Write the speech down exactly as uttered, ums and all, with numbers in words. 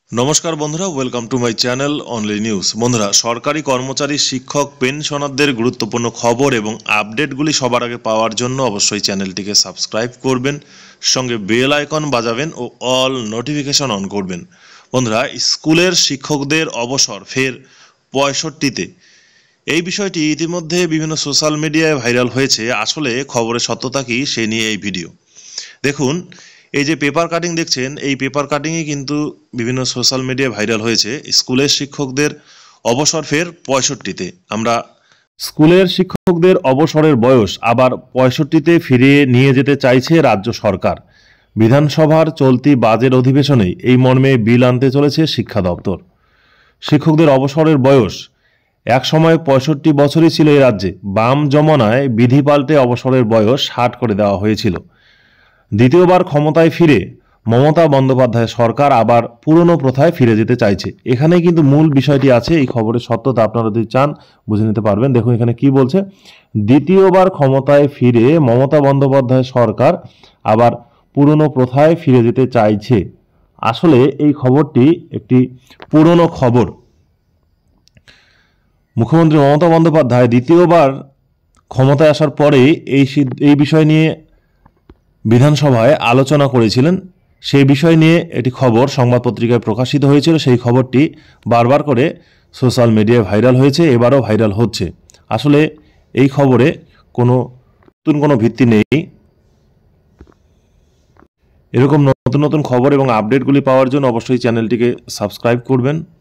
নমস্কার বন্ধুরা, welcome to my channel only news. বন্ধুরা, সরকারি কর্মচারী, শিক্ষক, পেনশনারদের গুরুত্বপূর্ণ খবর এবং আপডেটগুলি সবার আগে পাওয়ার জন্য অবশ্যই চ্যানেলটিকে সাবস্ক্রাইব করবেন, সঙ্গে বেল আইকন বাজাবেন ও অল নোটিফিকেশন অন করবেন। বন্ধুরা, স্কুলের শিক্ষকদের অবসর ফের পঁয়ষট্টিতে। এই বিষয়টি ইতিমধ্যে বিভিন্ন সোশ্যাল মিডিয়ায় ভাইরাল হয়েছে। আসলে খবরের সত্যতা কি সে নিয়ে এই ভিডিও দেখুন। এই যে পেপার কাটিং দেখছেন, এই পেপার কাটিংয়ে কিন্তু বিভিন্ন সোশ্যাল মিডিয়ায় ভাইরাল হয়েছে স্কুলের শিক্ষকদের অবসর ফের পঁয়ষট্টিতে। আমরা স্কুলের শিক্ষকদের অবসরের বয়স আবার পঁয়ষট্টিতে ফিরিয়ে নিয়ে যেতে চাইছে রাজ্য সরকার। বিধানসভার চলতি বাজেট অধিবেশনে এই মর্মে বিল আনতে চলেছে শিক্ষা দপ্তর। শিক্ষকদের অবসরের বয়স এক সময় পঁয়ষট্টি বছরই ছিল এই রাজ্যে। বাম জমানায় বিধি পাল্টে অবসরের বয়স ষাট করে দেওয়া হয়েছিল। দ্বিতীয়বার ক্ষমতায় ফিরে মমতা বন্দ্যোপাধ্যায় সরকার আবার পুরনো প্রথায় ফিরে যেতে চাইছে। এখানেই কিন্তু মূল বিষয়টি আছে। এই খবরের সত্যতা আপনারা যদি চান বুঝে নিতে পারবেন। দেখুন এখানে কি বলছে, দ্বিতীয়বার ক্ষমতায় ফিরে মমতা বন্দ্যোপাধ্যায় সরকার আবার পুরনো প্রথায় ফিরে যেতে চাইছে। আসলে এই খবরটি একটি পুরনো খবর। মুখ্যমন্ত্রী মমতা বন্দ্যোপাধ্যায় দ্বিতীয়বার ক্ষমতায় আসার পরে এই এই বিষয় নিয়ে বিধানসভায় আলোচনা করেছিলেন। সেই বিষয় নিয়ে একটি খবর সংবাদ পত্রিকায় প্রকাশিত হয়েছিল। সেই খবরটি বারবার করে সোশ্যাল মিডিয়ায় ভাইরাল হয়েছে, এবারও ভাইরাল হচ্ছে। আসলে এই খবরে কোনো নতুন কোনো ভিত্তি নেই। এরকম নতুন নতুন খবর এবং আপডেটগুলি পাওয়ার জন্য অবশ্যই চ্যানেলটিকে সাবস্ক্রাইব করবেন।